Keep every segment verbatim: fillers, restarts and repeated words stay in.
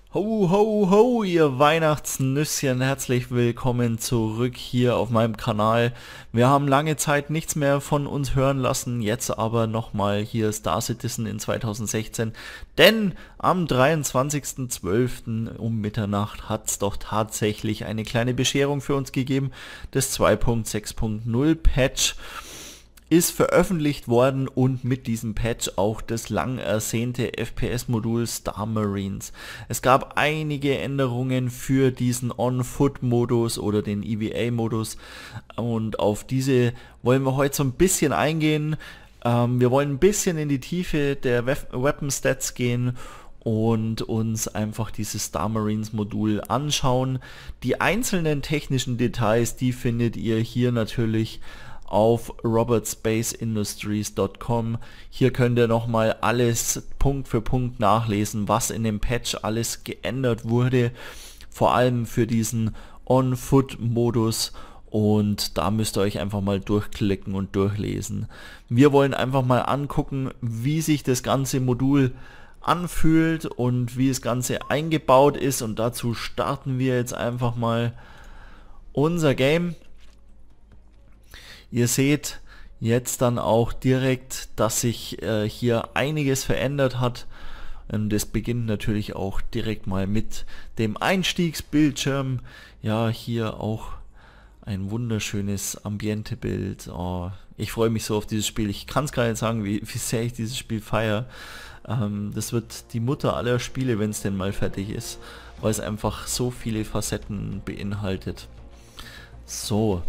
Ho, ho, ho, ihr Weihnachtsnüsschen, herzlich willkommen zurück hier auf meinem Kanal. Wir haben lange Zeit nichts mehr von uns hören lassen, jetzt aber nochmal hier Star Citizen in zweitausendsechzehn, denn am dreiundzwanzigsten zwölften um Mitternacht hat es doch tatsächlich eine kleine Bescherung für uns gegeben. Das zwei Punkt sechs Punkt null Patch ist veröffentlicht worden und mit diesem Patch auch das lang ersehnte F P S-Modul Star Marines. Es gab einige Änderungen für diesen On-Foot-Modus oder den E V A-Modus und auf diese wollen wir heute so ein bisschen eingehen. Ähm, wir wollen ein bisschen in die Tiefe der We Weapon-Stats gehen und uns einfach dieses Star Marines Modul anschauen. Die einzelnen technischen Details, die findet ihr hier natürlich auf robert space industries punkt com. Hier könnt ihr nochmal alles Punkt für Punkt nachlesen, was in dem Patch alles geändert wurde, vor allem für diesen On-Foot-Modus, und da müsst ihr euch einfach mal durchklicken und durchlesen. Wir wollen einfach mal angucken, wie sich das ganze Modul anfühlt und wie das Ganze eingebaut ist, und dazu starten wir jetzt einfach mal unser Game. Ihr seht jetzt dann auch direkt, dass sich äh, hier einiges verändert hat. Und das beginnt natürlich auch direkt mal mit dem Einstiegsbildschirm. Ja, hier auch ein wunderschönes Ambientebild. Oh, ich freue mich so auf dieses Spiel. Ich kann es gar nicht sagen, wie, wie sehr ich dieses Spiel feiere. Ähm, das wird die Mutter aller Spiele, wenn es denn mal fertig ist, weil es einfach so viele Facetten beinhaltet. So.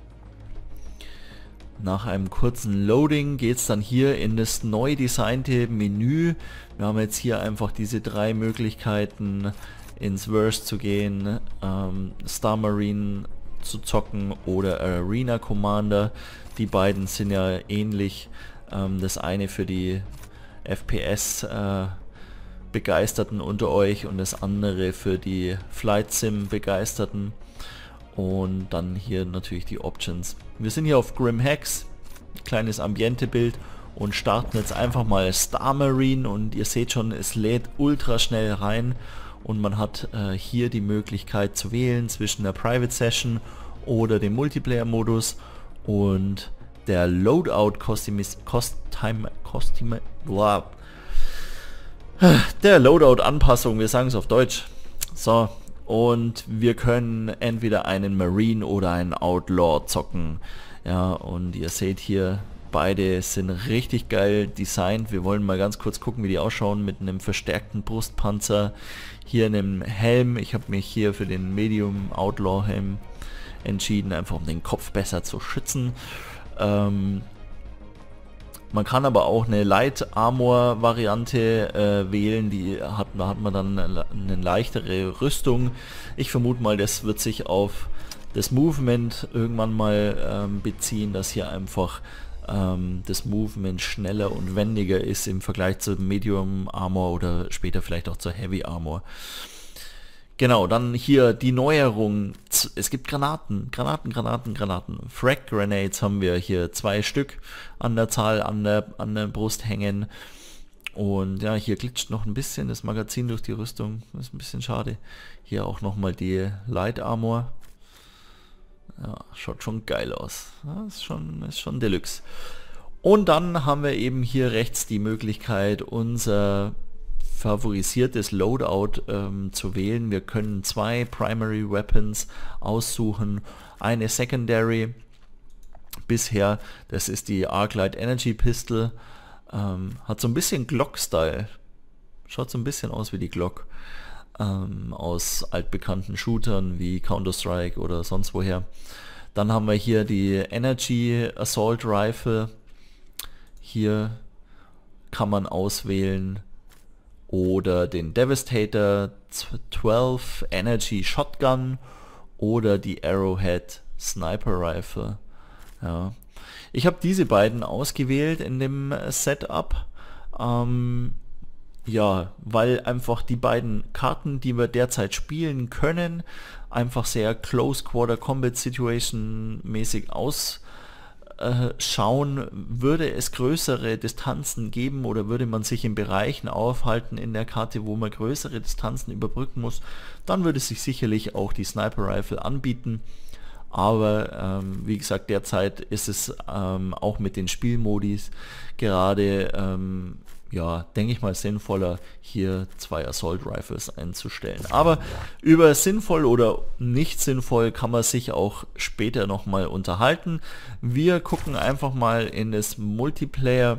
Nach einem kurzen Loading geht es dann hier in das neu designte Menü. Wir haben jetzt hier einfach diese drei Möglichkeiten, ins Verse zu gehen, ähm, Star Marine zu zocken oder Arena Commander. Die beiden sind ja ähnlich. Ähm, das eine für die F P S äh, Begeisterten unter euch und das andere für die Flight Sim Begeisterten. Und dann hier natürlich die Options. Wir sind hier auf Grim Hex, kleines Ambientebild, und starten jetzt einfach mal Star Marine, und ihr seht schon, es lädt ultra schnell rein und man hat äh, hier die Möglichkeit zu wählen zwischen der Private Session oder dem Multiplayer Modus, und der Loadout Kostimis, Kostime, Kostime, blah. Der Loadout Anpassung, wir sagen es auf Deutsch. So. Und wir können entweder einen Marine oder einen Outlaw zocken. Ja, und ihr seht hier, beide sind richtig geil designt. Wir wollen mal ganz kurz gucken, wie die ausschauen, mit einem verstärkten Brustpanzer. Hier einem Helm. Ich habe mich hier für den Medium Outlaw Helm entschieden, einfach um den Kopf besser zu schützen. Ähm, Man kann aber auch eine Light Armor Variante äh, wählen, die hat, da hat man dann eine, eine leichtere Rüstung. Ich vermute mal, das wird sich auf das Movement irgendwann mal ähm, beziehen, dass hier einfach ähm, das Movement schneller und wendiger ist im Vergleich zu Medium Armor oder später vielleicht auch zur Heavy Armor. Genau, dann hier die Neuerung. Es gibt Granaten, Granaten, Granaten, Granaten. Frag Grenades haben wir hier zwei Stück an der Zahl an der, an der Brust hängen. Und ja, hier glitscht noch ein bisschen das Magazin durch die Rüstung. Das ist ein bisschen schade. Hier auch nochmal die Light Armor. Ja, schaut schon geil aus. Ja, ist schon, ist schon Deluxe. Und dann haben wir eben hier rechts die Möglichkeit, unser favorisiertes Loadout ähm, zu wählen. Wir können zwei Primary Weapons aussuchen, eine Secondary bisher, das ist die Arclight Energy Pistol, ähm, hat so ein bisschen Glock-Style, schaut so ein bisschen aus wie die Glock ähm, aus altbekannten Shootern wie Counter-Strike oder sonst woher. Dann haben wir hier die Energy Assault Rifle, hier kann man auswählen, oder den Devastator zwölf Energy Shotgun oder die Arrowhead Sniper Rifle. Ja. Ich habe diese beiden ausgewählt in dem Setup, ähm, ja, weil einfach die beiden Karten, die wir derzeit spielen können, einfach sehr Close Quarter Combat Situation mäßig aus äh, schauen, würde es größere Distanzen geben oder würde man sich in Bereichen aufhalten in der Karte, wo man größere Distanzen überbrücken muss, dann würde sich sicherlich auch die Sniper Rifle anbieten. Aber ähm, wie gesagt, derzeit ist es ähm, auch mit den Spielmodis gerade, ähm, ja, denke ich mal, sinnvoller, hier zwei Assault Rifles einzustellen. Aber über sinnvoll oder nicht sinnvoll kann man sich auch später nochmal unterhalten. Wir gucken einfach mal in das Multiplayer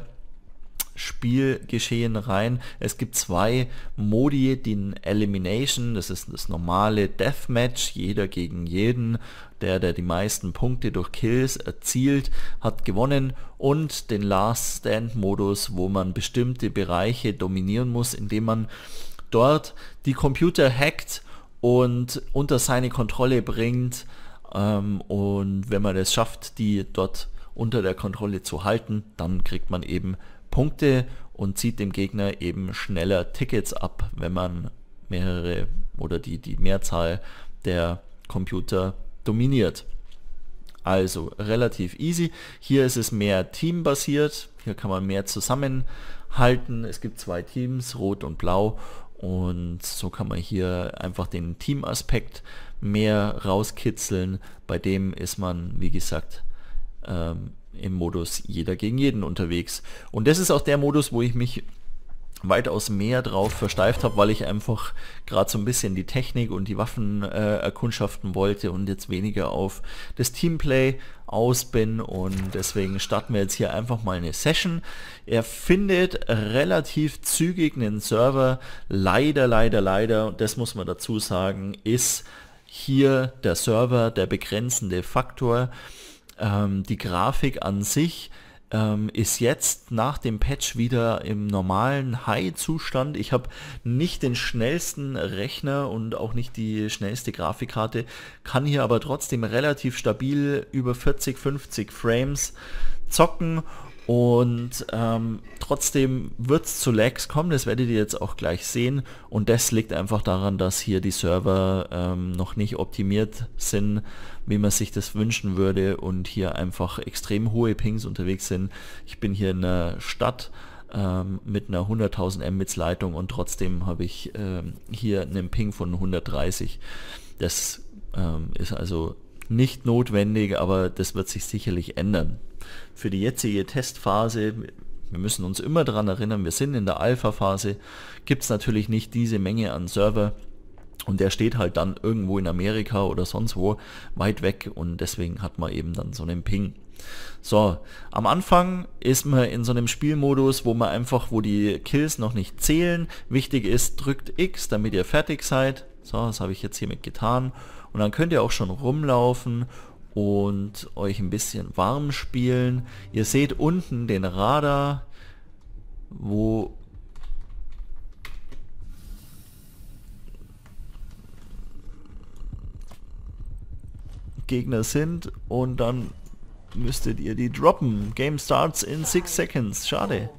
Spielgeschehen rein. Es gibt zwei Modi, den Elimination, das ist das normale Deathmatch, jeder gegen jeden, der, der die meisten Punkte durch Kills erzielt, hat gewonnen, und den Last Stand Modus, wo man bestimmte Bereiche dominieren muss, indem man dort die Computer hackt und unter seine Kontrolle bringt, ähm, und wenn man es schafft, die dort unter der Kontrolle zu halten, dann kriegt man eben Punkte und zieht dem Gegner eben schneller Tickets ab, wenn man mehrere oder die, die Mehrzahl der Computer dominiert. Also relativ easy. Hier ist es mehr teambasiert, hier kann man mehr zusammenhalten. Es gibt zwei Teams, Rot und Blau, und so kann man hier einfach den Teamaspekt mehr rauskitzeln. Bei dem ist man, wie gesagt, ähm, im Modus jeder gegen jeden unterwegs. Und das ist auch der Modus, wo ich mich weitaus mehr drauf versteift habe, weil ich einfach gerade so ein bisschen die Technik und die Waffen äh, erkundschaften wollte und jetzt weniger auf das Teamplay aus bin, und deswegen starten wir jetzt hier einfach mal eine Session. Er findet relativ zügig einen Server. Leider, leider, leider, und das muss man dazu sagen, ist hier der Server der begrenzende Faktor. Ähm, die Grafik an sich ähm, ist jetzt nach dem Patch wieder im normalen High-Zustand. Ich habe nicht den schnellsten Rechner und auch nicht die schnellste Grafikkarte, kann hier aber trotzdem relativ stabil über vierzig, fünfzig Frames zocken. Und ähm, trotzdem wird es zu Lags kommen, das werdet ihr jetzt auch gleich sehen, und das liegt einfach daran, dass hier die Server ähm, noch nicht optimiert sind, wie man sich das wünschen würde, und hier einfach extrem hohe Pings unterwegs sind. Ich bin hier in einer Stadt ähm, mit einer hunderttausend Mbits Leitung und trotzdem habe ich ähm, hier einen Ping von hundertdreißig. Das ähm, ist also nicht notwendig, aber das wird sich sicherlich ändern. Für die jetzige Testphase, wir müssen uns immer daran erinnern, wir sind in der Alpha-Phase, gibt es natürlich nicht diese Menge an Server, und der steht halt dann irgendwo in Amerika oder sonst wo weit weg, und deswegen hat man eben dann so einen Ping. So, am Anfang ist man in so einem Spielmodus, wo man einfach, wo die Kills noch nicht zählen. Wichtig ist, drückt X, damit ihr fertig seid. So, das habe ich jetzt hiermit getan, und dann könnt ihr auch schon rumlaufen und euch ein bisschen warm spielen. Ihr seht unten den Radar, wo Gegner sind, und dann müsstet ihr die droppen. Game starts in six seconds. Schade.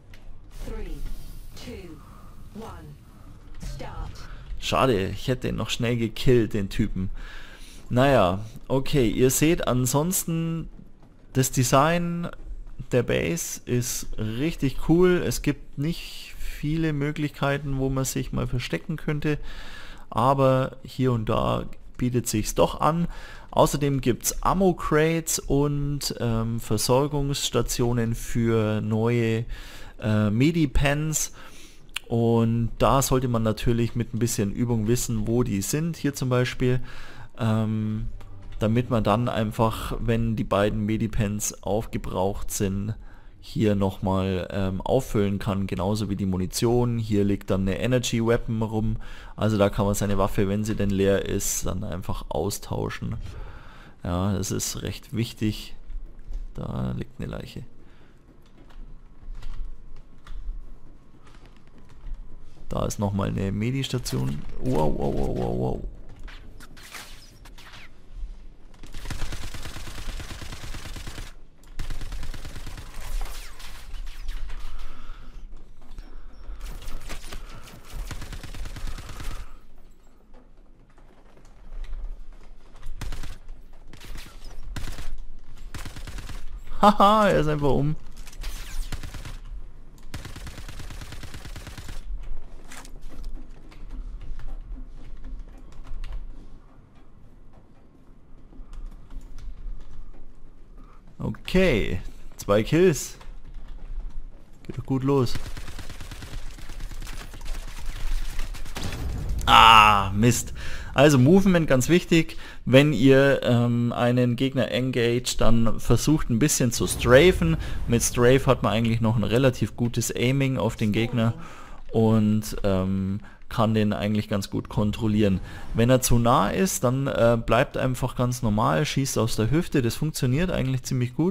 Schade, ich hätte ihn noch schnell gekillt, den Typen. Naja, okay, ihr seht ansonsten, das Design der Base ist richtig cool. Es gibt nicht viele Möglichkeiten, wo man sich mal verstecken könnte, aber hier und da bietet sich's doch an. Außerdem gibt es Ammo-Crates und ähm, Versorgungsstationen für neue äh, Medipens. Und da sollte man natürlich mit ein bisschen Übung wissen, wo die sind. Hier zum Beispiel, ähm, damit man dann einfach, wenn die beiden Medipens aufgebraucht sind, hier nochmal ähm, auffüllen kann, genauso wie die Munition. Hier liegt dann eine Energy Weapon rum, also da kann man seine Waffe, wenn sie denn leer ist, dann einfach austauschen. Ja, das ist recht wichtig. Da liegt eine Leiche. Da ist nochmal eine Medi-Station. Wow, wow, wow, wow, wow. Haha, er ist einfach um. Okay, zwei Kills. Geht doch gut los. Ah, Mist. Also Movement ganz wichtig. Wenn ihr ähm, einen Gegner engage, dann versucht ein bisschen zu strafen. Mit Strafe hat man eigentlich noch ein relativ gutes Aiming auf den Gegner und ähm, kann den eigentlich ganz gut kontrollieren. Wenn er zu nah ist, dann äh, bleibt einfach ganz normal, schießt aus der Hüfte. Das funktioniert eigentlich ziemlich gut.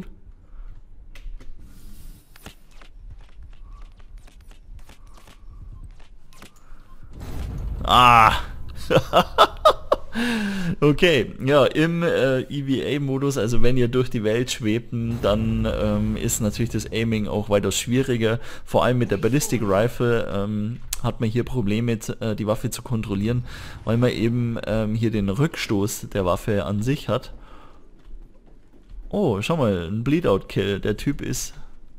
Ah! Okay, ja, im äh, E V A-Modus, also wenn ihr durch die Welt schwebt, dann ähm, ist natürlich das Aiming auch weitaus schwieriger. Vor allem mit der Ballistic Rifle ähm, hat man hier Probleme, äh, die Waffe zu kontrollieren, weil man eben ähm, hier den Rückstoß der Waffe an sich hat. Oh, schau mal, ein Bleed-Out-Kill. Der Typ ist...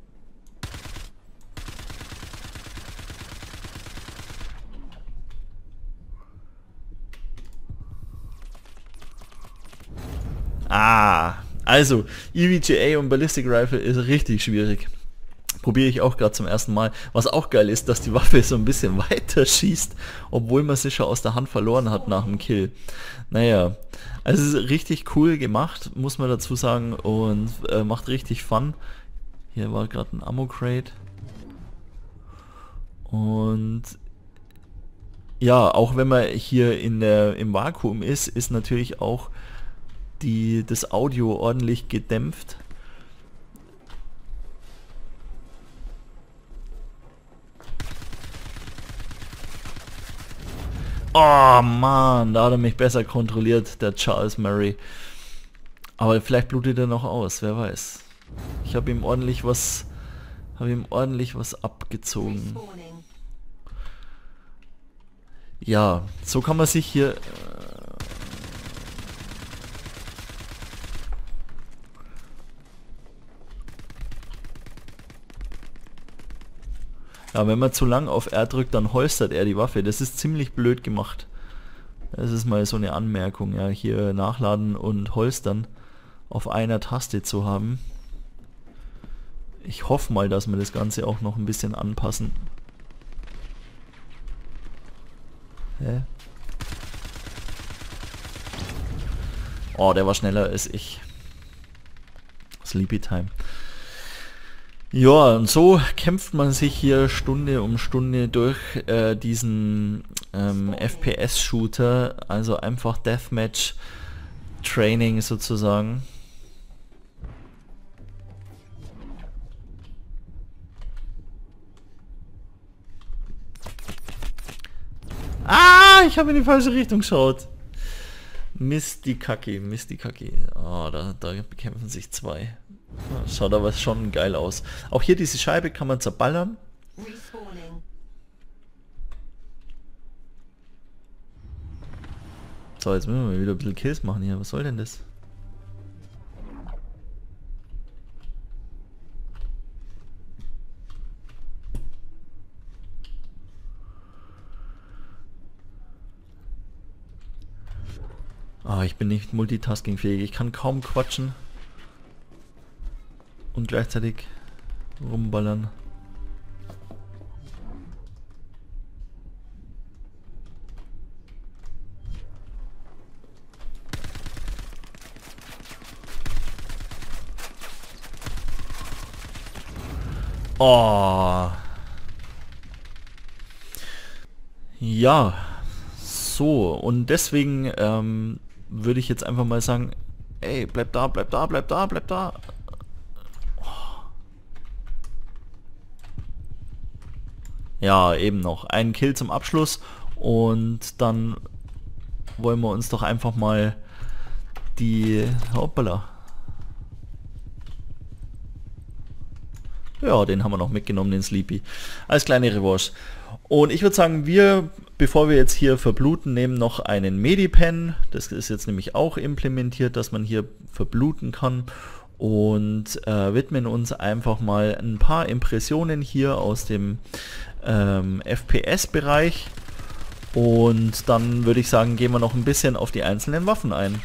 Ah, also E V G A und Ballistic Rifle ist richtig schwierig. Probiere ich auch gerade zum ersten Mal. Was auch geil ist, dass die Waffe so ein bisschen weiter schießt, obwohl man sie schon aus der Hand verloren hat nach dem Kill. Naja, also es ist richtig cool gemacht, muss man dazu sagen, und äh, macht richtig Fun. Hier war gerade ein Ammo-Crate. Und ja, auch wenn man hier in der, im Vakuum ist, ist natürlich auch die, das Audio ordentlich gedämpft. Oh Mann, da hat er mich besser kontrolliert, der Charles Murray. Aber vielleicht blutet er noch aus, wer weiß. Ich habe ihm ordentlich was, habe ihm ordentlich was abgezogen. Ja, so kann man sich hier... Ja, wenn man zu lang auf R drückt, dann holstert er die Waffe. Das ist ziemlich blöd gemacht. Das ist mal so eine Anmerkung, ja, hier nachladen und holstern auf einer Taste zu haben. Ich hoffe mal, dass wir das Ganze auch noch ein bisschen anpassen. Hä? Oh, der war schneller als ich. Sleepy Time. Ja, und so kämpft man sich hier Stunde um Stunde durch äh, diesen ähm, F P S-Shooter, also einfach Deathmatch-Training sozusagen. Ah, ich habe in die falsche Richtung geschaut. Mist die Kacke, Mist die Kacke. Oh, da, da bekämpfen sich zwei. Schaut aber schon geil aus. Auch hier diese Scheibe kann man zerballern. So, jetzt müssen wir wieder ein bisschen Kills machen hier. Was soll denn das? Ah, ich bin nicht multitaskingfähig. Ich kann kaum quatschen und gleichzeitig rumballern. Oh. Ja, so, und deswegen ähm, würde ich jetzt einfach mal sagen, ey, bleib da, bleib da, bleib da, bleib da. Ja, eben noch. Ein Kill zum Abschluss und dann wollen wir uns doch einfach mal die... Hoppala. Ja, den haben wir noch mitgenommen, den Sleepy. Als kleine Revanche. Und ich würde sagen, wir, bevor wir jetzt hier verbluten, nehmen noch einen Medipen. Das ist jetzt nämlich auch implementiert, dass man hier verbluten kann. und äh, widmen uns einfach mal ein paar Impressionen hier aus dem ähm, F P S-Bereich, und dann würde ich sagen, gehen wir noch ein bisschen auf die einzelnen Waffen ein.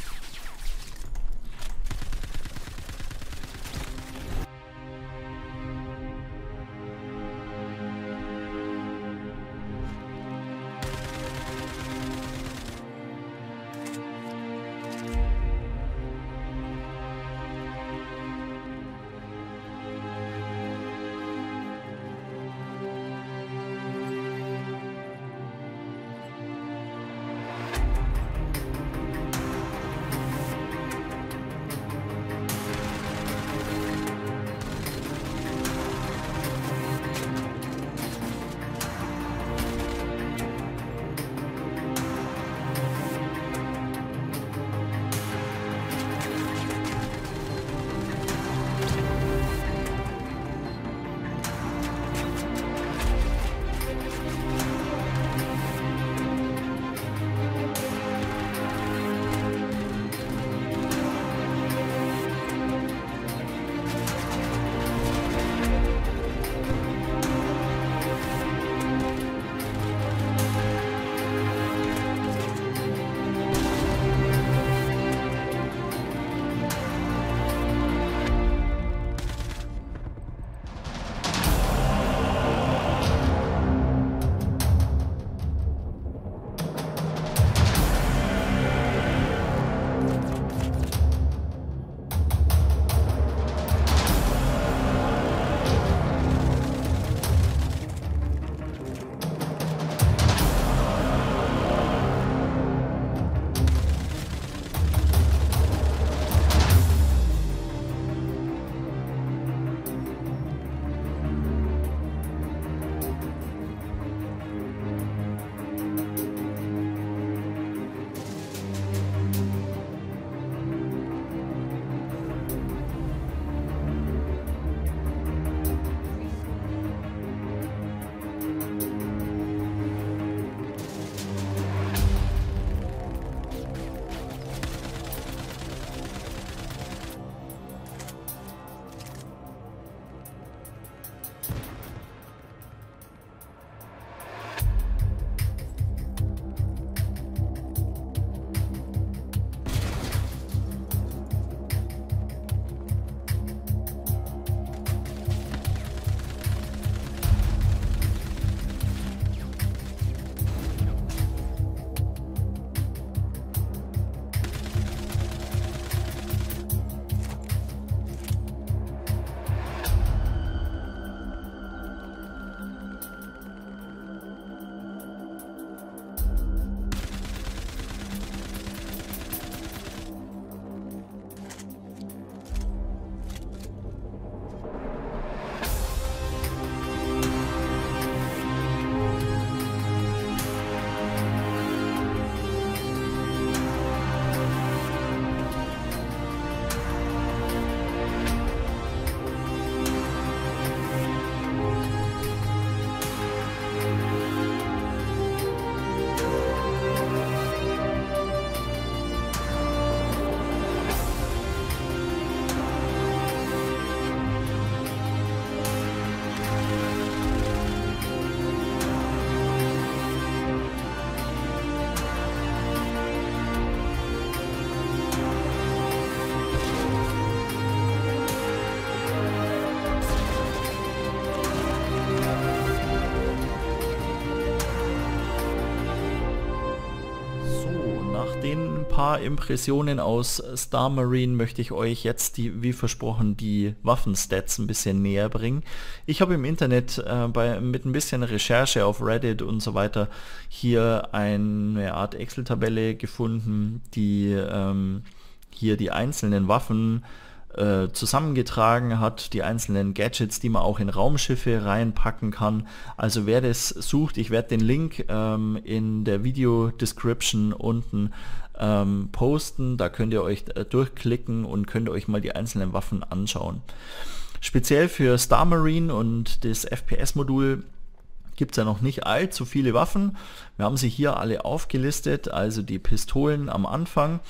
Den paar Impressionen aus Star Marine möchte ich euch jetzt, die, wie versprochen, die Waffenstats ein bisschen näher bringen. Ich habe im Internet äh, bei, mit ein bisschen Recherche auf Reddit und so weiter hier eine Art Excel-Tabelle gefunden, die ähm, hier die einzelnen Waffen äh, zusammengetragen hat, die einzelnen Gadgets, die man auch in Raumschiffe reinpacken kann. Also wer das sucht, ich werde den Link ähm, in der Video-Description unten ähm, posten, da könnt ihr euch äh, durchklicken und könnt euch mal die einzelnen Waffen anschauen. Speziell für Star Marine und das F P S-Modul gibt es ja noch nicht allzu viele Waffen. Wir haben sie hier alle aufgelistet, also die Pistolen am Anfang.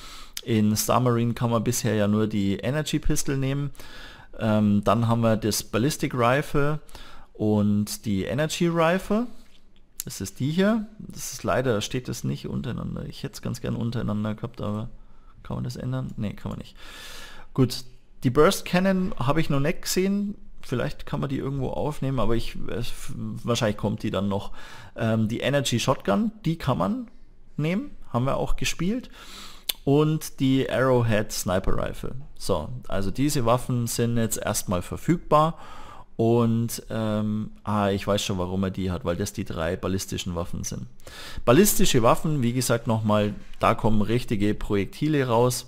In Star Marine kann man bisher ja nur die Energy Pistol nehmen. Ähm, dann haben wir das Ballistic Rifle und die Energy Rifle. Das ist die hier. Das ist leider, steht das nicht untereinander. Ich hätte es ganz gern untereinander gehabt, aber kann man das ändern? Ne, kann man nicht. Gut, die Burst Cannon habe ich noch nicht gesehen. Vielleicht kann man die irgendwo aufnehmen, aber ich äh, wahrscheinlich kommt die dann noch. Ähm, die Energy Shotgun, die kann man nehmen. Haben wir auch gespielt. Und die Arrowhead Sniper Rifle. So, also diese Waffen sind jetzt erstmal verfügbar. Und ähm, ah, ich weiß schon, warum er die hat, weil das die drei ballistischen Waffen sind. Ballistische Waffen, wie gesagt nochmal, da kommen richtige Projektile raus.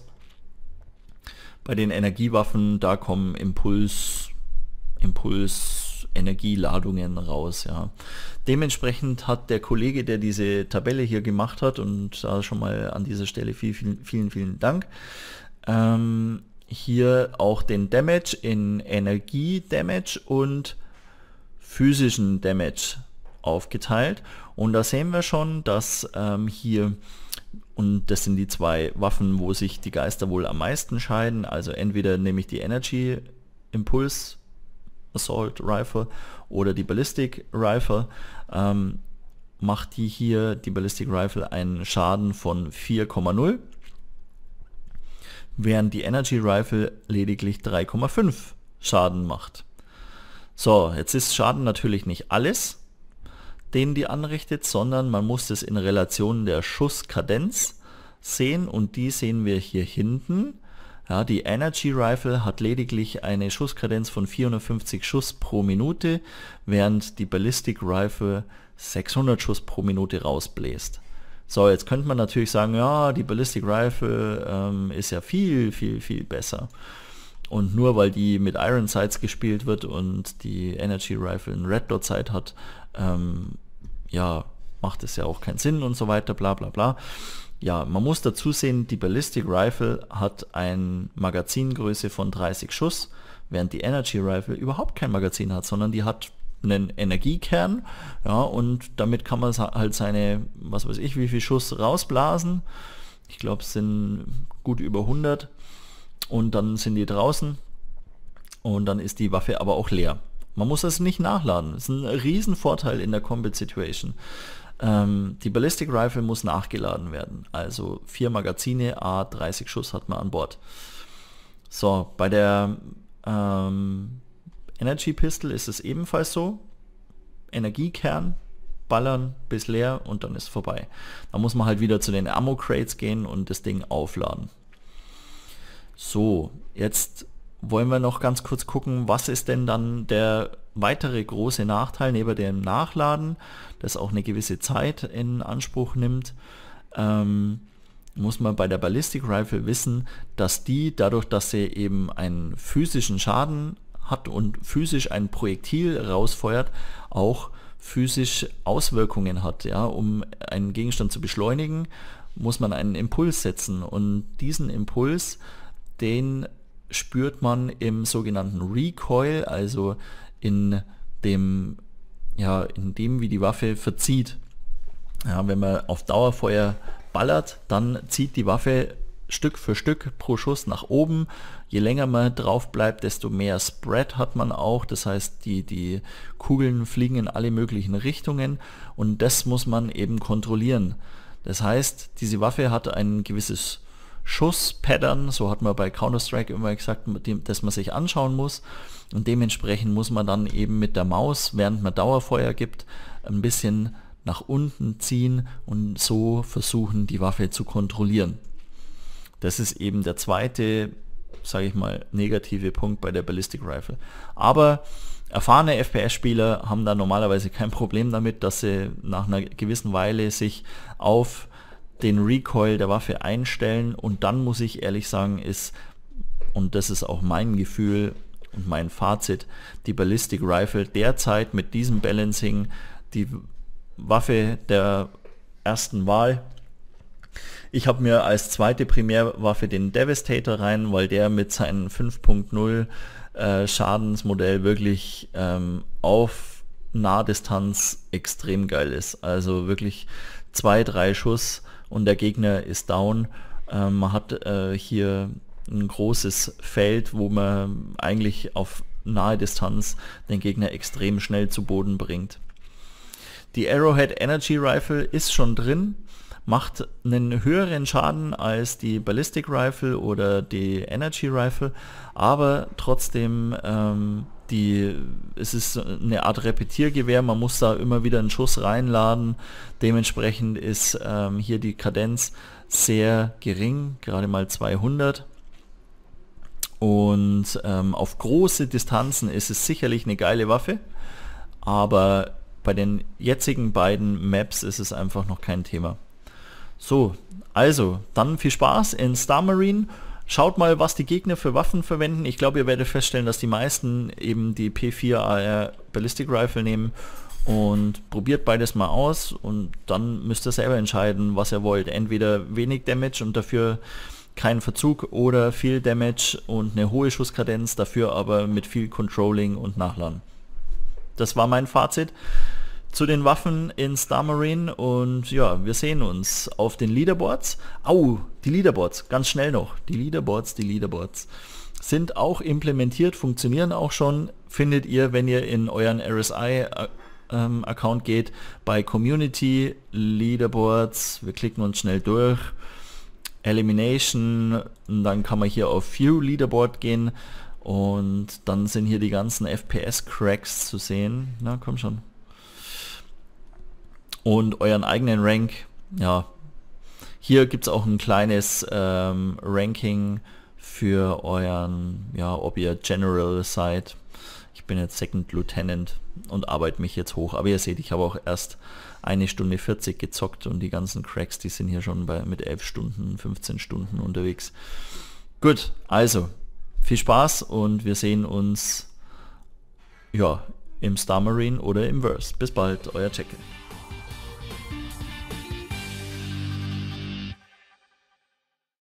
Bei den Energiewaffen, da kommen Impuls, Impuls, Energieladungen raus. Ja. Dementsprechend hat der Kollege, der diese Tabelle hier gemacht hat, und da schon mal an dieser Stelle viel, vielen, vielen, vielen Dank, ähm, hier auch den Damage in Energie-Damage und physischen Damage aufgeteilt. Und da sehen wir schon, dass ähm, hier, und das sind die zwei Waffen, wo sich die Geister wohl am meisten scheiden, also entweder nehme ich die Energy Impulse Assault Rifle oder die Ballistic Rifle, ähm, macht die hier, die Ballistic Rifle, einen Schaden von vier Komma null. Während die Energy Rifle lediglich drei Komma fünf Schaden macht. So, jetzt ist Schaden natürlich nicht alles, den die anrichtet, sondern man muss das in Relation der Schusskadenz sehen, und die sehen wir hier hinten. Ja, die Energy Rifle hat lediglich eine Schusskadenz von vierhundertfünfzig Schuss pro Minute, während die Ballistic Rifle sechshundert Schuss pro Minute rausbläst. So, jetzt könnte man natürlich sagen, ja, die Ballistic Rifle ähm, ist ja viel, viel, viel besser. Und nur weil die mit Iron Sights gespielt wird und die Energy Rifle ein Red Dot Sight hat, ähm, ja, macht es ja auch keinen Sinn und so weiter, bla bla bla. Ja, man muss dazu sehen, die Ballistic Rifle hat eine Magazingröße von dreißig Schuss, während die Energy Rifle überhaupt kein Magazin hat, sondern die hat einen Energiekern, ja, und damit kann man halt seine, was weiß ich, wie viel Schuss rausblasen. Ich glaube, es sind gut über hundert, und dann sind die draußen und dann ist die Waffe aber auch leer. Man muss das nicht nachladen. Das ist ein Riesenvorteil in der Combat Situation. Ähm, die Ballistic Rifle muss nachgeladen werden. Also vier Magazine, a dreißig Schuss hat man an Bord. So, bei der ähm, Energy Pistol ist es ebenfalls so. Energiekern, ballern bis leer und dann ist vorbei. Da muss man halt wieder zu den Ammo Crates gehen und das Ding aufladen. So, jetzt wollen wir noch ganz kurz gucken, was ist denn dann der weitere große Nachteil neben dem Nachladen, das auch eine gewisse Zeit in Anspruch nimmt. Ähm, muss man bei der Ballistic Rifle wissen, dass die, dadurch, dass sie eben einen physischen Schaden hat und physisch ein Projektil rausfeuert, auch physisch Auswirkungen hat. Ja? Um einen Gegenstand zu beschleunigen, muss man einen Impuls setzen, und diesen Impuls, den spürt man im sogenannten Recoil, also in dem, ja, in dem, wie die Waffe verzieht. Ja, wenn man auf Dauerfeuer ballert, dann zieht die Waffe Stück für Stück pro Schuss nach oben. Je länger man drauf bleibt, desto mehr Spread hat man auch. Das heißt, die, die Kugeln fliegen in alle möglichen Richtungen, und das muss man eben kontrollieren. Das heißt, diese Waffe hat ein gewisses Schusspattern, so hat man bei Counter-Strike immer gesagt, dass man sich anschauen muss, und dementsprechend muss man dann eben mit der Maus, während man Dauerfeuer gibt, ein bisschen nach unten ziehen und so versuchen, die Waffe zu kontrollieren. Das ist eben der zweite, sage ich mal, negative Punkt bei der Ballistic Rifle. Aber erfahrene F P S-Spieler haben da normalerweise kein Problem damit, dass sie nach einer gewissen Weile sich auf den Recoil der Waffe einstellen, und dann muss ich ehrlich sagen, ist, und das ist auch mein Gefühl und mein Fazit, die Ballistic Rifle derzeit mit diesem Balancing die Waffe der ersten Wahl. Ich habe mir als zweite Primärwaffe den Devastator rein, weil der mit seinem fünf Punkt null äh, Schadensmodell wirklich ähm, auf Nahdistanz extrem geil ist. Also wirklich zwei, drei Schuss und der Gegner ist down. Ähm, man hat äh, hier ein großes Feld, wo man eigentlich auf nahe Distanz den Gegner extrem schnell zu Boden bringt. Die Arrowhead Energy Rifle ist schon drin, macht einen höheren Schaden als die Ballistic Rifle oder die Energy Rifle, aber trotzdem ähm, die, es ist eine Art Repetiergewehr, man muss da immer wieder einen Schuss reinladen, dementsprechend ist ähm, hier die Kadenz sehr gering, gerade mal zweihundert. Und ähm, auf große Distanzen ist es sicherlich eine geile Waffe, aber bei den jetzigen beiden Maps ist es einfach noch kein Thema. So, also, dann viel Spaß in Star Marine. Schaut mal, was die Gegner für Waffen verwenden. Ich glaube, ihr werdet feststellen, dass die meisten eben die P vier A R Ballistic Rifle nehmen, und probiert beides mal aus und dann müsst ihr selber entscheiden, was ihr wollt. Entweder wenig Damage und dafür kein Verzug oder viel Damage und eine hohe Schusskadenz, dafür aber mit viel Controlling und Nachladen. Das war mein Fazit zu den Waffen in Star Marine und ja, wir sehen uns auf den Leaderboards. Au, die Leaderboards, ganz schnell noch. Die Leaderboards, die Leaderboards sind auch implementiert, funktionieren auch schon. Findet ihr, wenn ihr in euren R S I ähm, Account geht, bei Community, Leaderboards, wir klicken uns schnell durch, Elimination, und dann kann man hier auf View Leaderboard gehen und dann sind hier die ganzen F P S-Cracks zu sehen. Na, komm schon. Und euren eigenen Rank, ja, hier gibt es auch ein kleines ähm, Ranking für euren, ja, ob ihr General seid. Ich bin jetzt Second Lieutenant und arbeite mich jetzt hoch, aber ihr seht, ich habe auch erst eine Stunde vierzig gezockt und die ganzen Cracks, die sind hier schon bei, mit elf Stunden, fünfzehn Stunden unterwegs. Gut, also, viel Spaß und wir sehen uns, ja, im Star Marine oder im Verse. Bis bald, euer Check-in.